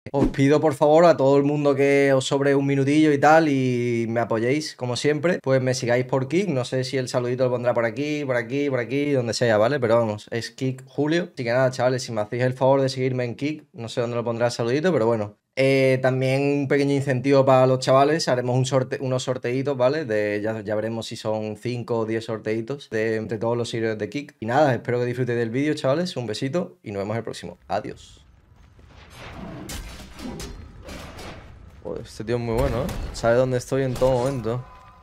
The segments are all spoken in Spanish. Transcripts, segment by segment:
os pido por favor a todo el mundo que os sobre un minutillo y tal y me apoyéis como siempre, pues me sigáis por Kick, no sé si el saludito lo pondrá por aquí, por aquí, por aquí, donde sea, ¿vale? Pero vamos, es Kick Julio. Así que nada, chavales, si me hacéis el favor de seguirme en Kick, no sé dónde lo pondrá el saludito, pero bueno. También un pequeño incentivo para los chavales, haremos unos sorteitos, ¿vale? Ya veremos si son 5 o 10 sorteitos entre todos los seguidores de Kick. Y nada, espero que disfrutéis del vídeo, chavales, un besito y nos vemos el próximo. Adiós. Joder, este tío es muy bueno, ¿eh? Sabe dónde estoy en todo momento.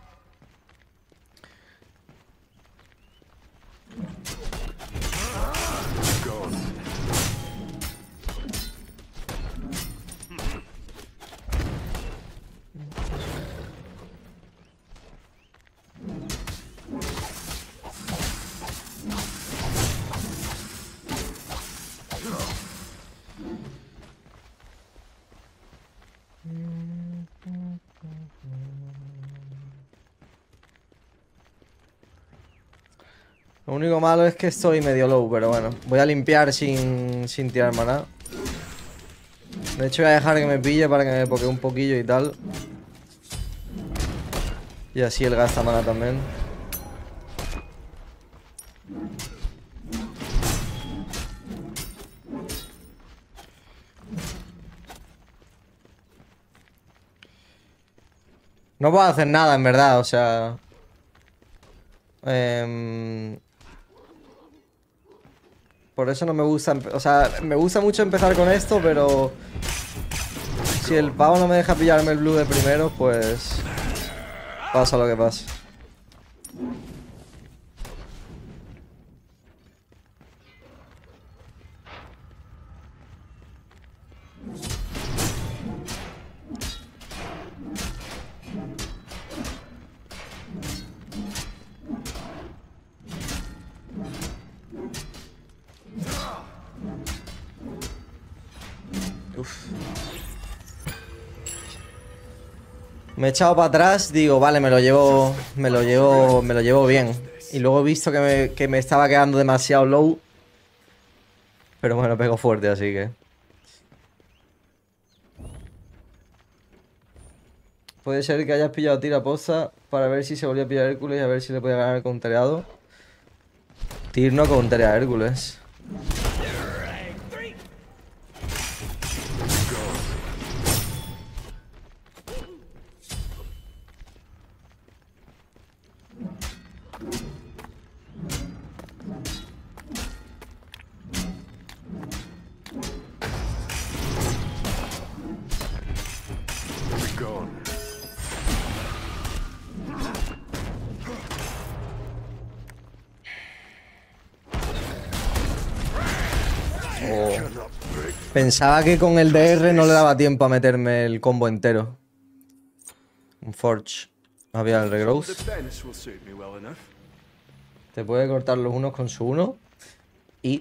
Lo único malo es que estoy medio low, pero bueno. Voy a limpiar sin tirar maná. De hecho voy a dejar que me pille para que me pokee un poquillo y tal. Y así él gasta maná también. No puedo hacer nada, en verdad, o sea... Por eso no me gusta... O sea, me gusta mucho empezar con esto, pero... Si el pavo no me deja pillarme el blue de primero, pues... Pasa lo que pasa. Uf. Me he echado para atrás, digo, vale, me lo llevo bien. Y luego he visto que me estaba quedando demasiado low. Pero bueno, pego fuerte, así que... Puede ser que hayas pillado tira posta para ver si se volvía a pillar Hércules y a ver si le podía ganar el countereado. Tyr no counterea a Hércules. Oh. Pensaba que con el DR no le daba tiempo a meterme el combo entero. Un Forge. Había el regrowth. Te puede cortar los unos con su uno. Y...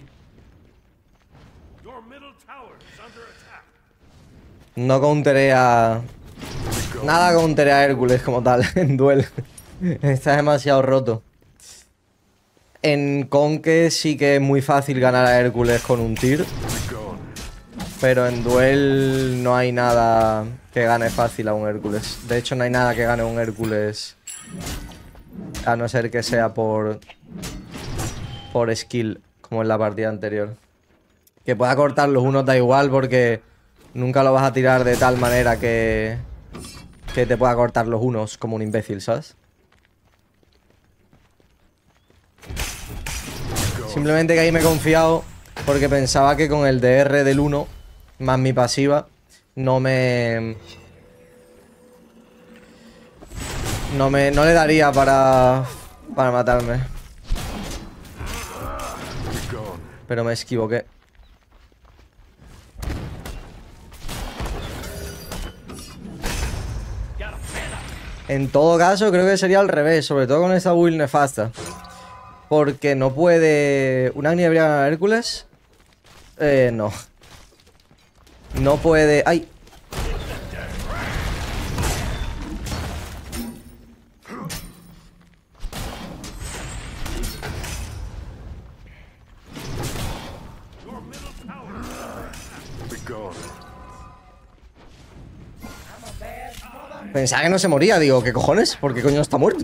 No counterea... Nada counterea a Hércules como tal en duel. Está demasiado roto. En Conque sí que es muy fácil ganar a Hércules con un Tyr. Pero en duel no hay nada que gane fácil a un Hércules. De hecho no hay nada que gane un Hércules. A no ser que sea por skill, como en la partida anterior. Que pueda cortar los unos da igual porque nunca lo vas a tirar de tal manera que te pueda cortar los unos como un imbécil, ¿sabes? Simplemente que ahí me he confiado porque pensaba que con el DR del 1 más mi pasiva no le daría para matarme. Pero me equivoqué. En todo caso creo que sería al revés, sobre todo con esa build nefasta. Porque no puede... ¿Un Agni debería ganar a Hércules? No. No puede... ¡Ay! Pensaba que no se moría, digo, ¿qué cojones? ¿Por qué coño no está muerto?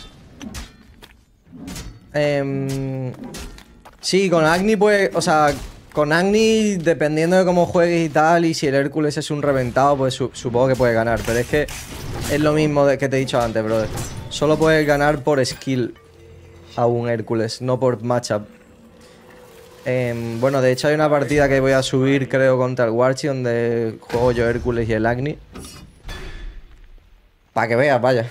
Sí, con Agni pues, o sea, con Agni dependiendo de cómo juegues y tal, y si el Hércules es un reventado, pues supongo que puedes ganar. Pero es que es lo mismo que te he dicho antes, brother. Solo puedes ganar por skill a un Hércules, no por matchup. Bueno, de hecho hay una partida que voy a subir, creo, contra el Warchi, donde juego yo Hércules y el Agni. Para que veas, vaya.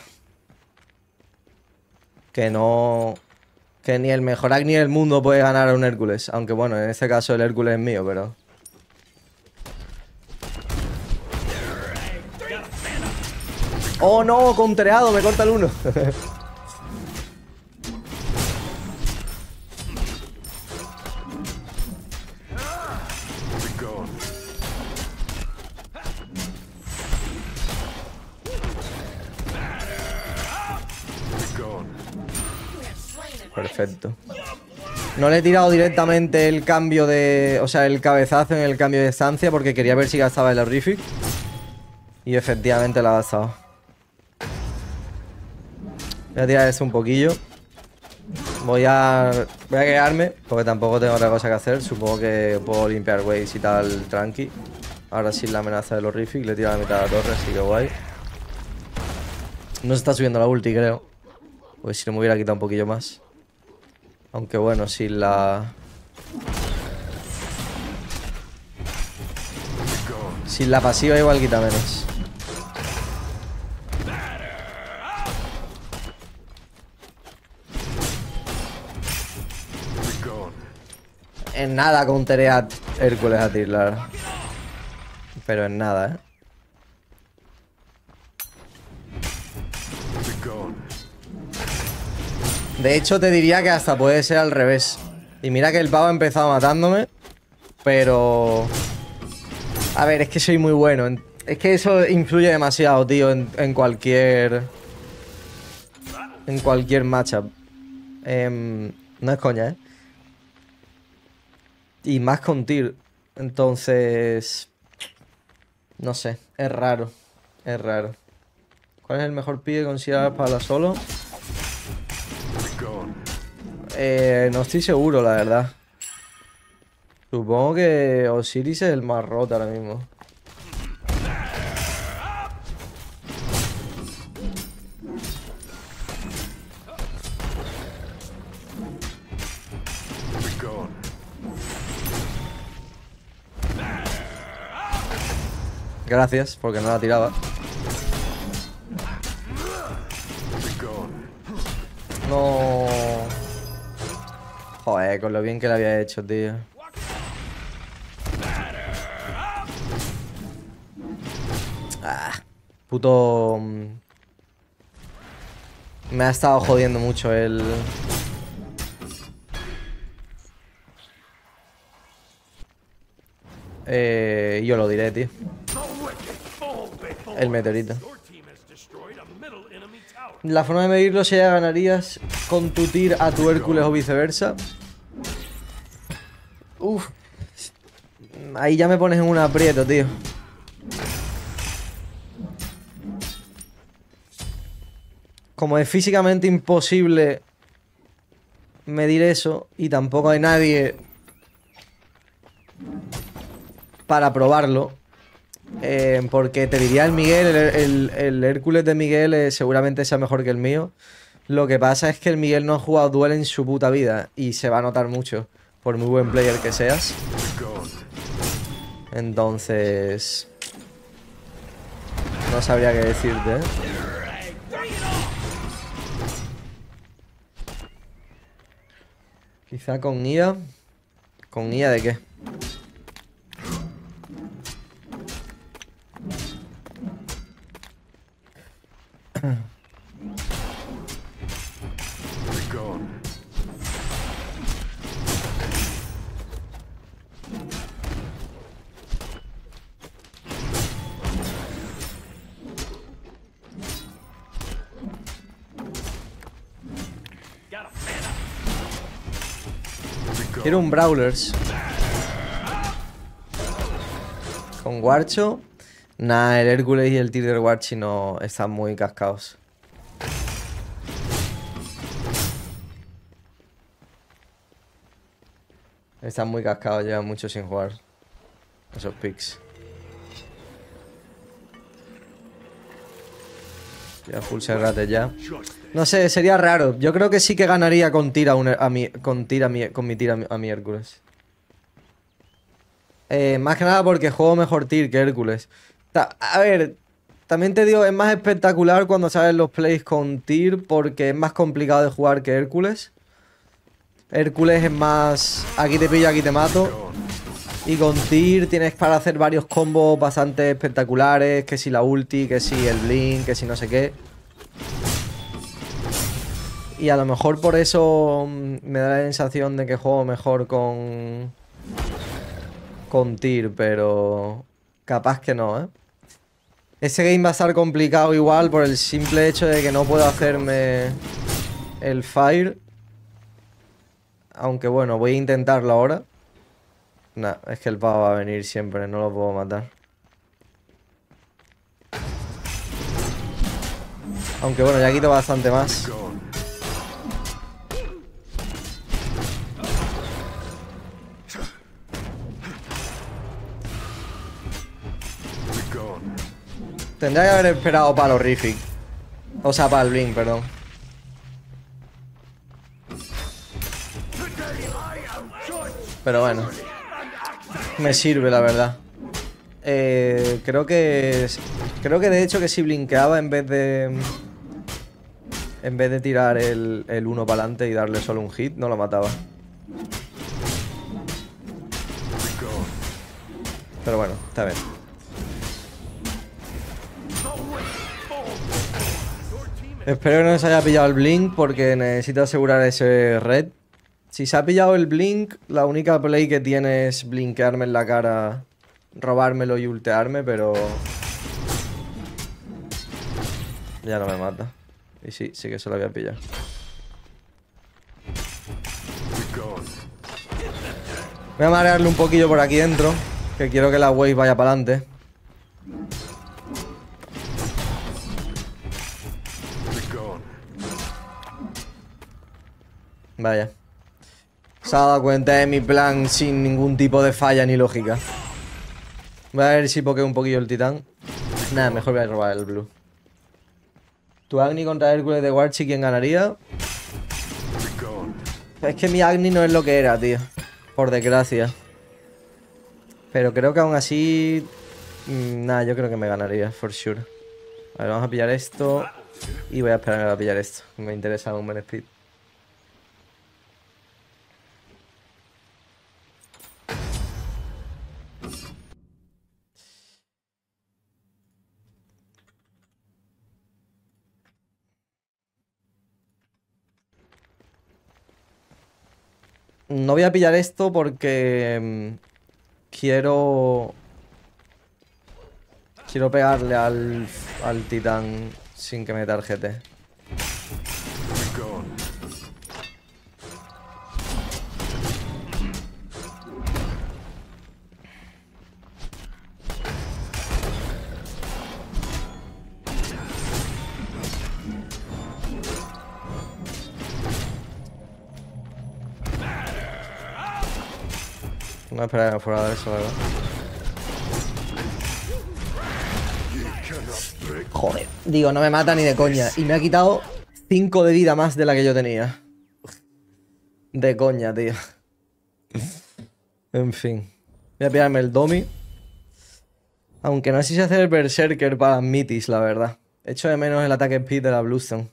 Que no... Que ni el mejor Agni del mundo puede ganar a un Hércules. Aunque bueno, en este caso el Hércules es mío, pero... ¡Oh no! Contreado, me corta el 1. Perfecto. No le he tirado directamente el cambio de... O sea, el cabezazo en el cambio de estancia porque quería ver si gastaba el horrific. Y efectivamente lo ha gastado. Voy a tirar esto un poquillo. Voy a quedarme porque tampoco tengo otra cosa que hacer. Supongo que puedo limpiar ways y tal tranqui. Ahora sí la amenaza del horrific. Le tiro a la mitad de la torre, así que guay. No se está subiendo la ulti, creo. Pues si no me hubiera quitado un poquillo más. Aunque bueno, sin la... Sin la pasiva igual quita menos. En nada counteré a Hércules a Tirlar. Pero en nada, ¿eh? De hecho, te diría que hasta puede ser al revés. Y mira que el pavo ha empezado matándome. Pero... A ver, es que soy muy bueno. Es que eso influye demasiado, tío, en cualquier... En cualquier matchup. No es coña, ¿eh? Y más con Tyr. Entonces... No sé, es raro. Es raro. ¿Cuál es el mejor pick que consideras para la solo? No estoy seguro, la verdad. Supongo que Osiris es el más roto ahora mismo. Gracias, porque no la tiraba. No. Joder, con lo bien que le había hecho, tío. Ah, puto... Me ha estado jodiendo mucho el... Yo lo diré, tío. El meteorito. La forma de medirlo si ya ganarías con tu Tyr a tu Hércules o viceversa. Uf. Ahí ya me pones en un aprieto, tío. Como es físicamente imposible medir eso y tampoco hay nadie para probarlo, porque te diría el Miguel, el Hércules de Miguel seguramente sea mejor que el mío. Lo que pasa es que el Miguel no ha jugado duel en su puta vida y se va a notar mucho, por muy buen player que seas. Entonces... No sabría qué decirte, ¿eh? Quizá con IA. ¿Con IA de qué? Quiero un Brawlers. Con Guarcho. Nah, el Hércules y el Tyr del Warchi no están muy cascados. Están muy cascados, llevan mucho sin jugar esos picks. Ya full Serrate ya. No sé, sería raro. Yo creo que sí que ganaría con Tyr con mi Tyr a mi Hércules. Más que nada porque juego mejor Tyr que Hércules. A ver, también te digo, es más espectacular cuando sabes los plays con Tyr porque es más complicado de jugar que Hércules. Hércules es más... aquí te pillo, aquí te mato. Y con Tyr tienes para hacer varios combos bastante espectaculares. Que si la ulti, que si el blink, que si no sé qué. Y a lo mejor por eso me da la sensación de que juego mejor con Tyr, pero capaz que no, ¿eh? Ese game va a estar complicado igual por el simple hecho de que no puedo hacerme el fire. Aunque bueno, voy a intentarlo ahora. Nah, es que el pavo va a venir siempre, no lo puedo matar. Aunque bueno, ya quito bastante más. Tendría que haber esperado para los Horrific. O sea, para el Blink, perdón. Pero bueno. Me sirve, la verdad. Creo que de hecho que si blinkeaba en vez de... En vez de tirar el 1 para adelante y darle solo un hit, no lo mataba. Pero bueno, está bien. Espero que no se haya pillado el blink porque necesito asegurar ese red. Si se ha pillado el blink, la única play que tiene es blinkearme en la cara, robármelo y ultearme, pero... ya no me mata. Y sí que se lo había pillado. Voy a marearle un poquillo por aquí dentro, que quiero que la wave vaya para adelante. Vaya. Se ha dado cuenta de mi plan sin ningún tipo de falla ni lógica. Voy a ver si pokeo un poquillo el titán. Nada, mejor voy a robar el blue. Tu Agni contra Hércules de Warchi, ¿quién ganaría? Es que mi Agni no es lo que era, tío. Por desgracia. Pero creo que aún así... nada, yo creo que me ganaría, for sure. A ver, vamos a pillar esto. Y voy a esperar a pillar esto. Me interesa un buen speed. No voy a pillar esto porque... quiero pegarle al titán sin que me tarjete. No esperaba que me fuera a dar eso, la verdad. Joder, digo, no me mata ni de coña. Y me ha quitado 5 de vida más de la que yo tenía. De coña, tío. En fin. Voy a pillarme el Domi. Aunque no sé si hacer el Berserker para Mythis, la verdad. Echo de menos el ataque speed de la Bluestone.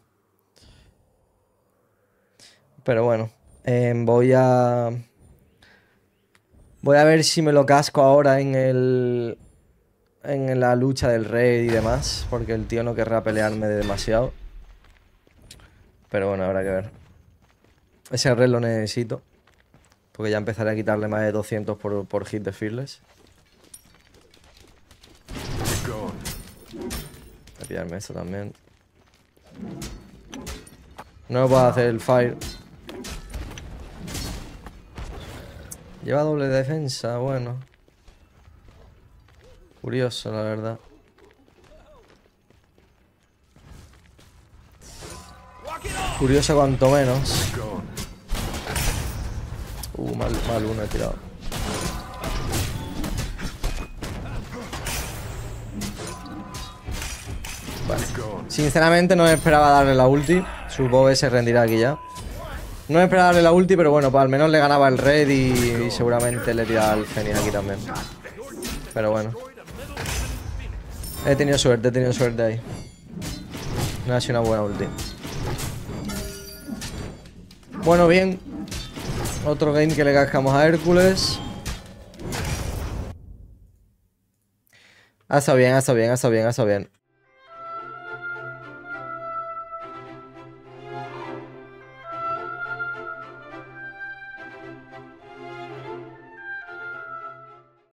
Pero bueno. Voy a ver si me lo casco ahora en la lucha del rey y demás. Porque el tío no querrá pelearme demasiado. Pero bueno, habrá que ver. Ese red lo necesito. Porque ya empezaré a quitarle más de 200 por hit de Fearless. Voy a pillarme esto también. No puedo hacer el fire. Lleva doble defensa, bueno. Curioso, la verdad. Curioso cuanto menos. Mal uno he tirado. Vale. Sinceramente no me esperaba darle la ulti. Supongo que se rendirá aquí ya. No me esperaba darle la ulti, pero bueno, pues al menos le ganaba el red y seguramente le tiraba al Fénix aquí también. Pero bueno. He tenido suerte ahí. No ha sido una buena ulti. Bueno, bien. Otro game que le cascamos a Hércules. Ha estado bien.